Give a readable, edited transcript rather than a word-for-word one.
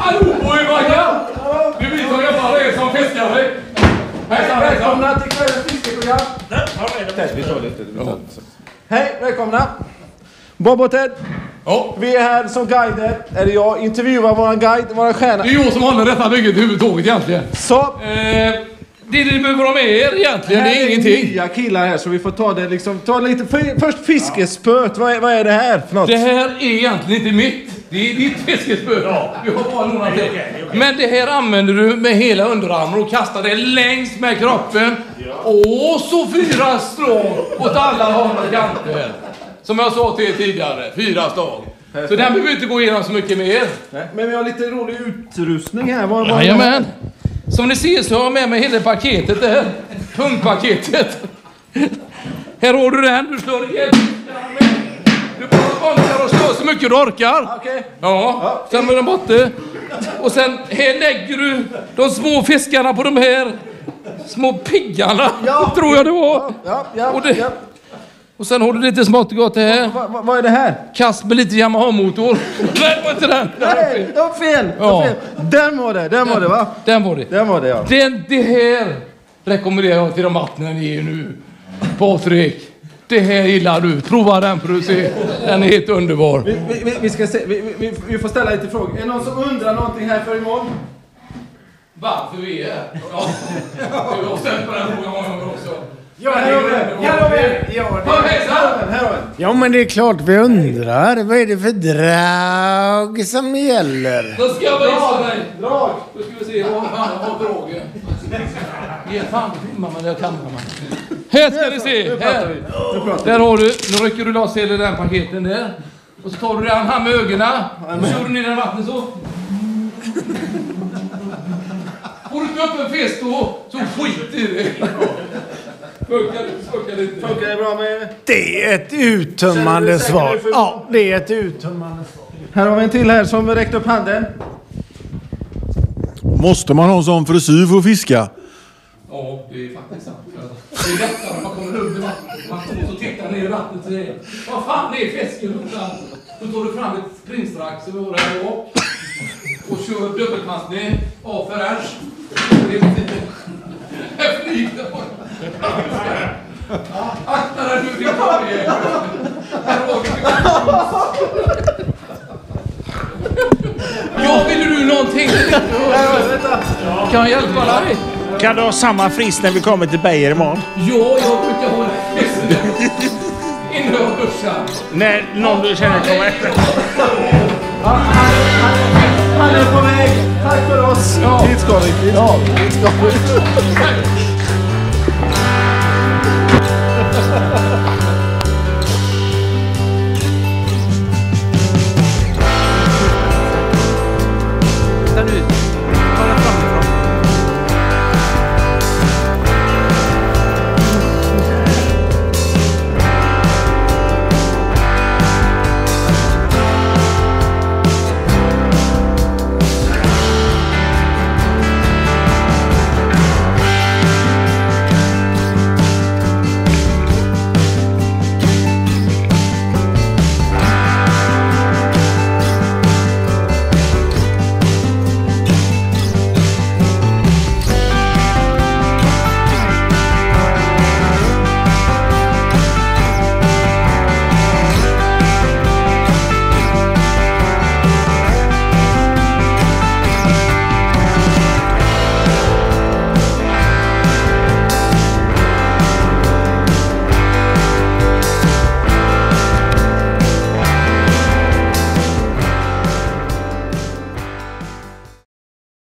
Hallå på er vaggar! Det är vi som jobbar med er som fiskare. Välkomna till kvällens fiskeprogram. Hej, välkomna. Bob och Ted. Ja. Vi är här som guider. Eller jag intervjuar våran guide, våran stjärna. Det är jag som håller detta bygget huvudtaget egentligen. Så. Det ni behöver ha med er egentligen, det är ingenting. Nya killar här så vi får ta det liksom. Ta lite först fiskespöt. Vad är det här för något? Det här är egentligen inte mitt. Det är ditt fiskespö. Ja. Vi har bara lånat det. Men det här använder du med hela underarmen och kastar det längs med kroppen. Ja. Och så 4 slag åt alla håll och kanter. Som jag sa till er tidigare, 4 slag. Så den behöver inte gå igenom så mycket mer. Nej, men vi har lite rolig utrustning här. Jajamän. Som ni ser så har jag med mig hela paketet där. Punktpaketet. Här har du den. Du slår igen. Du bara vantar och slår så mycket du orkar. Okay. Ja, sen med den borta. Och sen här lägger du de små fiskarna på de här små piggarna. Ja. Tror jag det var. Ja. Och sen har du lite smått gott det här. Vad är det här? Kast med lite Yamaha-motor. Nej, det var inte den. Nej, det var fel. Ja. Den var det va? Den var det, ja. Det här rekommenderar jag till de vattnen ni är nu. Patrik, det här gillar du. Prova den för att se. Den är helt underbar. Vi ska se. Vi får ställa lite frågor. Är det någon som undrar någonting här för imorgon? Varför vi är här? Ja. Jag har ställt på den frågan många gånger också. Ja, men det är klart vi undrar. Vad är det för drag som gäller? Då ska jag visa dig. Drag. Då ska vi se vad han har dragen. Ge fan filmar man, jag kan man. Här ska ni se. Här. Där har du. Nu rycker du loss hela den paketen där. Och så tar du den här med ögonen. Och så kör du ner den i vattnet så. Får du inte upp en fisk då, så skit i det. Funkar det bra med? Det är ett uttömmande svar. Ja, det är ett uttömmande svar. Här har vi en till här som räckte upp handen. Måste man ha sån frisyr för att fiska? Ja, det är faktiskt sant. Det är lättare när man kommer under vattnet. Man måste titta ner i vattnet och säga, vad fan är fisken? Då tar du fram ett springstrax som vi har här bak. Och kör dubbelkastning A för R. Det är lite... Här flyger det. Akta dig nu, det tar det. Här var det. Ja, vill du någonting? Kan jag hjälpa dig? Kan du ha samma frist när vi kommer till Beijer imorgon? Ja, jag brukar ha det. Innan jag duschar. Nej, någon du känner kommer efter. Han är på väg. Tack för oss. Ja. Dit ska vi.